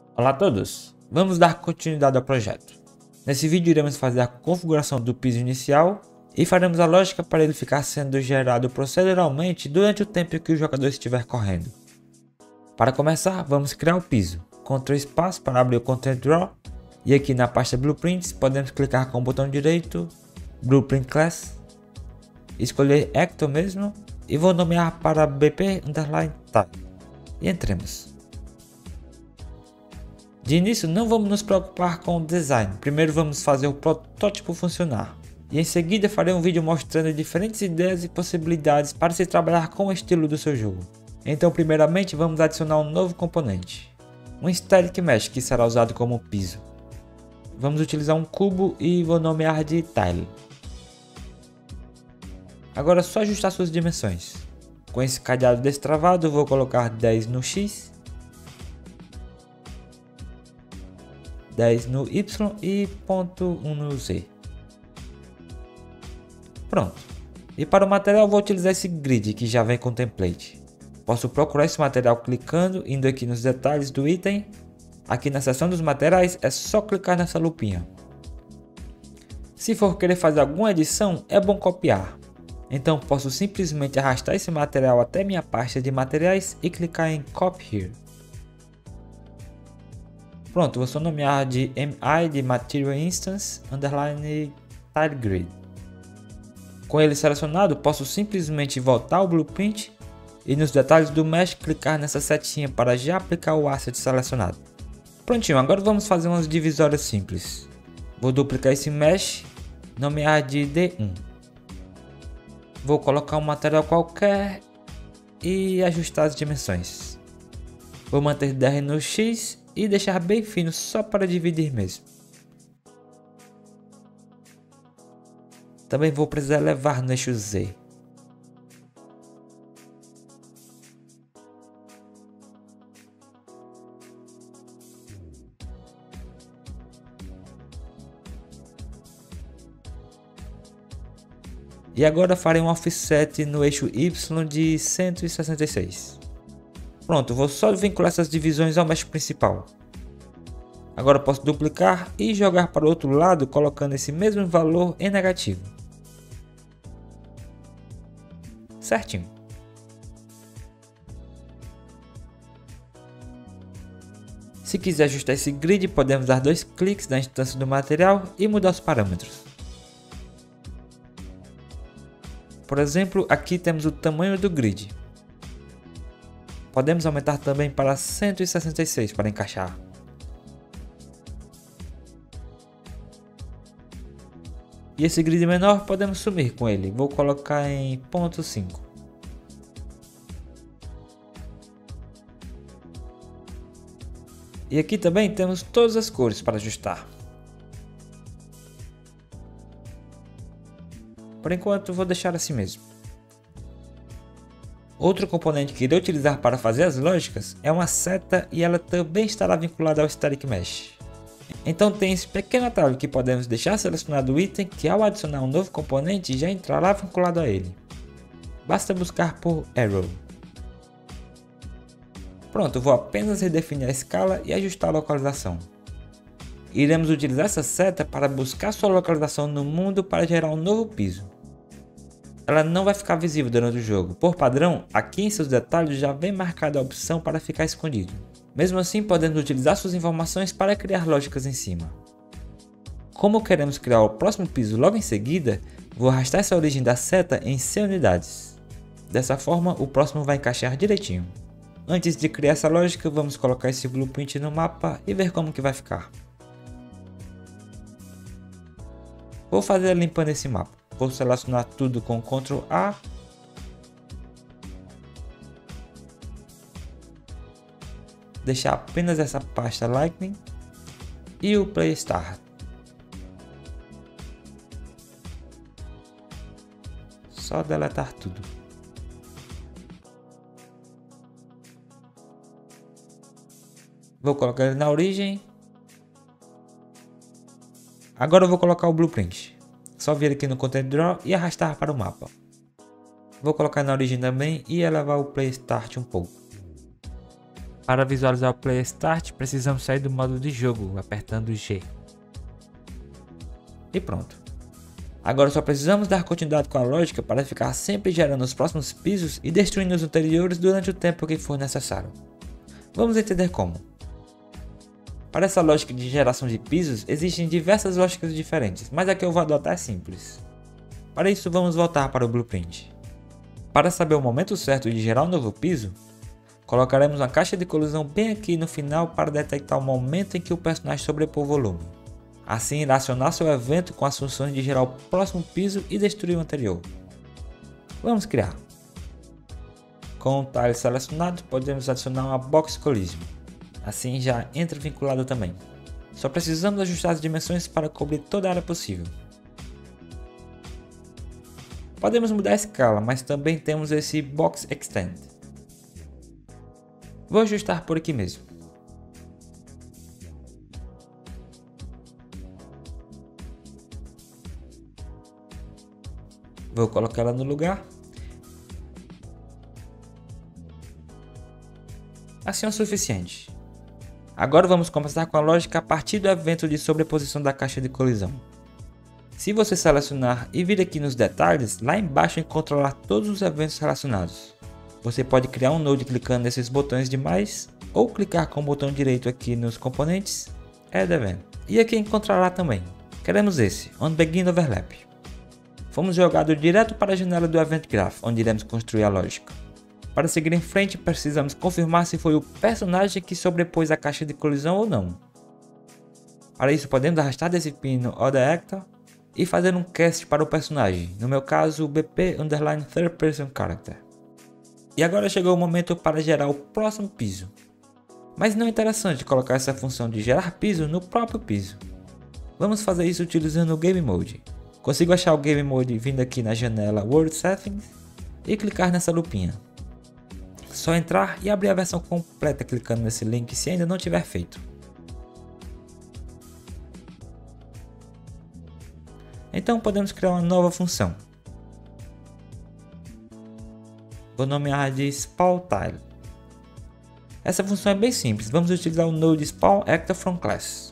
Olá a todos! Vamos dar continuidade ao projeto. Nesse vídeo iremos fazer a configuração do piso inicial e faremos a lógica para ele ficar sendo gerado proceduralmente durante o tempo que o jogador estiver correndo. Para começar, vamos criar o piso. Ctrl espaço para abrir o Content Draw e aqui na pasta Blueprints podemos clicar com o botão direito Blueprint Class, escolher Actor mesmo e vou nomear para BP_Type e entremos. De início não vamos nos preocupar com o design, primeiro vamos fazer o protótipo funcionar. E em seguida farei um vídeo mostrando diferentes ideias e possibilidades para se trabalhar com o estilo do seu jogo. Então primeiramente vamos adicionar um novo componente, um Static Mesh que será usado como piso. Vamos utilizar um cubo e vou nomear de Tile. Agora é só ajustar suas dimensões. Com esse cadeado destravado vou colocar 10 no X, 10 no Y e 0.1 no Z. Pronto. E para o material vou utilizar esse grid que já vem com template. Posso procurar esse material clicando, indo aqui nos detalhes do item. Aqui na seção dos materiais é só clicar nessa lupinha. Se for querer fazer alguma edição é bom copiar. Então posso simplesmente arrastar esse material até minha pasta de materiais e clicar em Copy Here. Pronto, vou só nomear de MI de Material Instance _ Tile Grid. Com ele selecionado, posso simplesmente voltar ao Blueprint e nos detalhes do Mesh clicar nessa setinha para já aplicar o asset selecionado. Prontinho, agora vamos fazer umas divisórias simples. Vou duplicar esse Mesh, nomear de D1. Vou colocar um material qualquer e ajustar as dimensões. Vou manter 10 no X e deixar bem fino só para dividir mesmo. Também vou precisar elevar no eixo Z. E agora farei um offset no eixo Y de 166. Pronto, vou só vincular essas divisões ao mesh principal. Agora posso duplicar e jogar para o outro lado colocando esse mesmo valor em negativo. Certinho. Se quiser ajustar esse grid, podemos dar dois cliques na instância do material e mudar os parâmetros. Por exemplo, aqui temos o tamanho do grid. Podemos aumentar também para 166 para encaixar. E esse grid menor podemos sumir com ele, vou colocar em 0.5. E aqui também temos todas as cores para ajustar. Por enquanto vou deixar assim mesmo. Outro componente que irei utilizar para fazer as lógicas é uma seta e ela também estará vinculada ao Static Mesh. Então tem esse pequeno atalho que podemos deixar selecionado o item que ao adicionar um novo componente já entrará vinculado a ele. Basta buscar por Arrow. Pronto, vou apenas redefinir a escala e ajustar a localização. Iremos utilizar essa seta para buscar sua localização no mundo para gerar um novo piso. Ela não vai ficar visível durante o jogo. Por padrão, aqui em seus detalhes já vem marcada a opção para ficar escondido. Mesmo assim, podemos utilizar suas informações para criar lógicas em cima. Como queremos criar o próximo piso logo em seguida, vou arrastar essa origem da seta em 100 unidades. Dessa forma, o próximo vai encaixar direitinho. Antes de criar essa lógica, vamos colocar esse blueprint no mapa e ver como que vai ficar. Vou fazer limpando esse mapa. Vou selecionar tudo com Ctrl A. Deixar apenas essa pasta Lightning e o Play Start. Só deletar tudo. Vou colocar ele na origem. Agora eu vou colocar o blueprint. Só vir aqui no Content Draw e arrastar para o mapa. Vou colocar na origem também e elevar o Play Start um pouco. Para visualizar o Player Start, precisamos sair do modo de jogo, apertando G. E pronto. Agora só precisamos dar continuidade com a lógica para ficar sempre gerando os próximos pisos e destruindo os anteriores durante o tempo que for necessário. Vamos entender como. Para essa lógica de geração de pisos, existem diversas lógicas diferentes, mas a que eu vou adotar é simples. Para isso, vamos voltar para o Blueprint. Para saber o momento certo de gerar um novo piso, colocaremos uma caixa de colisão bem aqui no final para detectar o momento em que o personagem sobrepor o volume. Assim irá acionar seu evento com as funções de gerar o próximo piso e destruir o anterior. Vamos criar. Com o tile selecionado, podemos adicionar uma Box Collision. Assim já entra vinculado também. Só precisamos ajustar as dimensões para cobrir toda a área possível. Podemos mudar a escala, mas também temos esse Box Extend. Vou ajustar por aqui mesmo. Vou colocar ela no lugar. Assim é o suficiente. Agora vamos começar com a lógica a partir do evento de sobreposição da caixa de colisão. Se você selecionar e vir aqui nos detalhes, lá embaixo encontra lá todos os eventos relacionados. Você pode criar um node clicando nesses botões de mais, ou clicar com o botão direito aqui nos componentes, Add Event. E aqui encontrará também. Queremos esse, On Begin Overlap. Fomos jogados direto para a janela do Event Graph, onde iremos construir a lógica. Para seguir em frente, precisamos confirmar se foi o personagem que sobrepôs a caixa de colisão ou não. Para isso, podemos arrastar desse pino Other Actor e fazer um cast para o personagem, no meu caso o BP_ Third Person Character. E agora chegou o momento para gerar o próximo piso. Mas não é interessante colocar essa função de gerar piso no próprio piso. Vamos fazer isso utilizando o Game Mode. Consigo achar o Game Mode vindo aqui na janela World Settings e clicar nessa lupinha. Só entrar e abrir a versão completa clicando nesse link se ainda não tiver feito. Então podemos criar uma nova função. Vou nomear de Spawn Tile. Essa função é bem simples, vamos utilizar o node Spawn Actor From Class.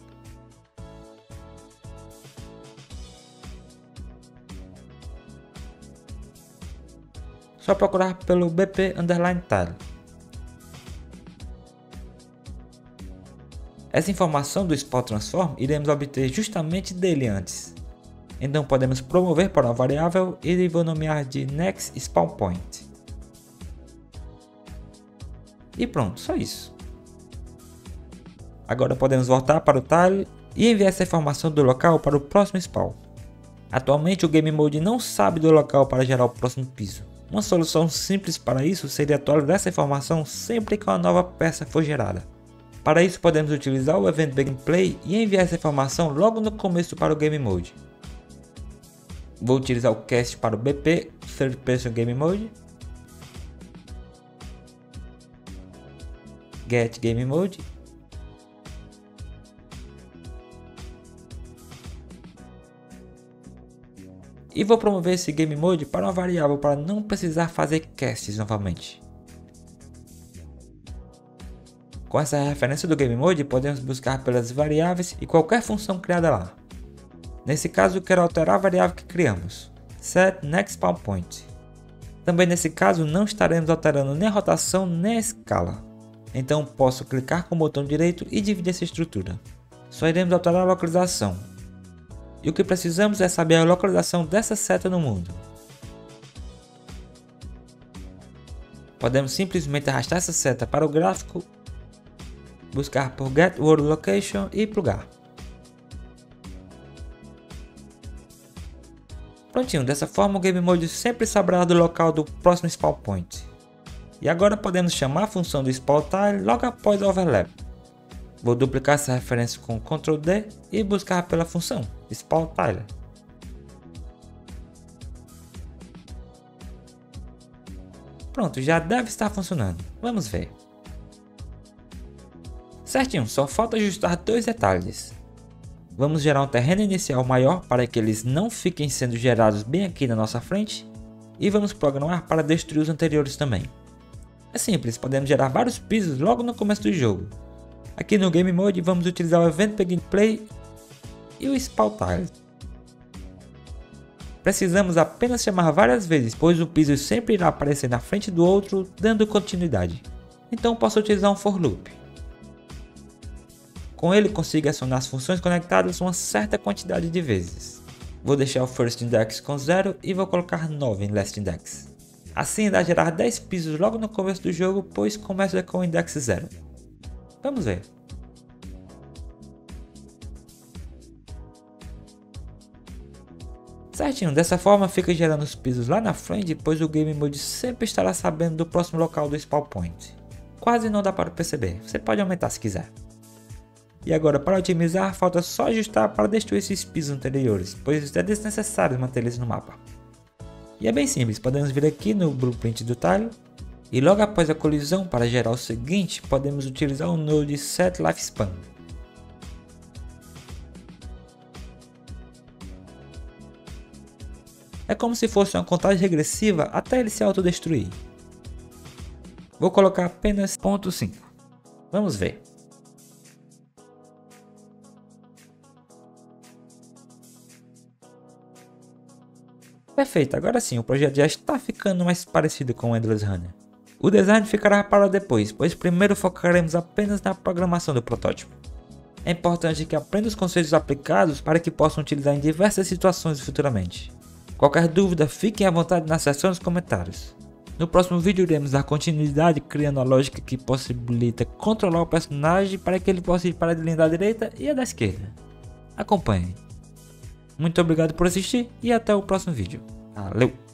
Só procurar pelo BP_Tile. Essa informação do Spawn Transform iremos obter justamente dele antes. Então podemos promover para uma variável e vou nomear de Next Spawn Point. E pronto, só isso. Agora podemos voltar para o Tile e enviar essa informação do local para o próximo Spawn. Atualmente o Game Mode não sabe do local para gerar o próximo piso. Uma solução simples para isso seria atualizar essa informação sempre que uma nova peça for gerada. Para isso podemos utilizar o Event Begin Play e enviar essa informação logo no começo para o Game Mode. Vou utilizar o cast para o BP Third Person Game Mode. Get Game Mode. E vou promover esse Game Mode para uma variável para não precisar fazer casts novamente. Com essa referência do Game Mode, podemos buscar pelas variáveis e qualquer função criada lá. Nesse caso, quero alterar a variável que criamos, Set Next Spawn Point. Também nesse caso, não estaremos alterando nem a rotação nem a escala. Então posso clicar com o botão direito e dividir essa estrutura. Só iremos alterar a localização. E o que precisamos é saber a localização dessa seta no mundo. Podemos simplesmente arrastar essa seta para o gráfico, buscar por Get World Location e plugar. Prontinho, dessa forma o Game Mode sempre saberá do local do próximo Spawn Point. E agora podemos chamar a função do Spawn Tile logo após o Overlap. Vou duplicar essa referência com Ctrl D e buscar pela função Spawn Tile. Pronto, já deve estar funcionando. Vamos ver. Certinho, só falta ajustar dois detalhes. Vamos gerar um terreno inicial maior para que eles não fiquem sendo gerados bem aqui na nossa frente. E vamos programar para destruir os anteriores também. É simples, podemos gerar vários pisos logo no começo do jogo. Aqui no Game Mode vamos utilizar o Event Begin Play e o Spawn Tiles. Precisamos apenas chamar várias vezes, pois o piso sempre irá aparecer na frente do outro, dando continuidade. Então posso utilizar um For Loop. Com ele consigo acionar as funções conectadas uma certa quantidade de vezes. Vou deixar o First Index com 0 e vou colocar 9 em Last Index. Assim irá gerar 10 pisos logo no começo do jogo, pois começa com o Index 0. Vamos ver. Certinho, dessa forma fica gerando os pisos lá na frente, pois o Game Mode sempre estará sabendo do próximo local do Spawn Point. Quase não dá para perceber, você pode aumentar se quiser. E agora, para otimizar, falta só ajustar para destruir esses pisos anteriores, pois é desnecessário manter eles no mapa. E é bem simples, podemos vir aqui no Blueprint do tile, e logo após a colisão, para gerar o seguinte, podemos utilizar o node Set Lifespan. É como se fosse uma contagem regressiva até ele se autodestruir. Vou colocar apenas 0.5. Vamos ver. Perfeito, agora sim o projeto já está ficando mais parecido com o Endless Runner. O design ficará para depois, pois primeiro focaremos apenas na programação do protótipo. É importante que aprenda os conceitos aplicados para que possam utilizar em diversas situações futuramente. Qualquer dúvida, fiquem à vontade na seção dos comentários. No próximo vídeo iremos dar continuidade criando a lógica que possibilita controlar o personagem para que ele possa ir para a linha da direita e a da esquerda. Acompanhem. Muito obrigado por assistir e até o próximo vídeo. Valeu!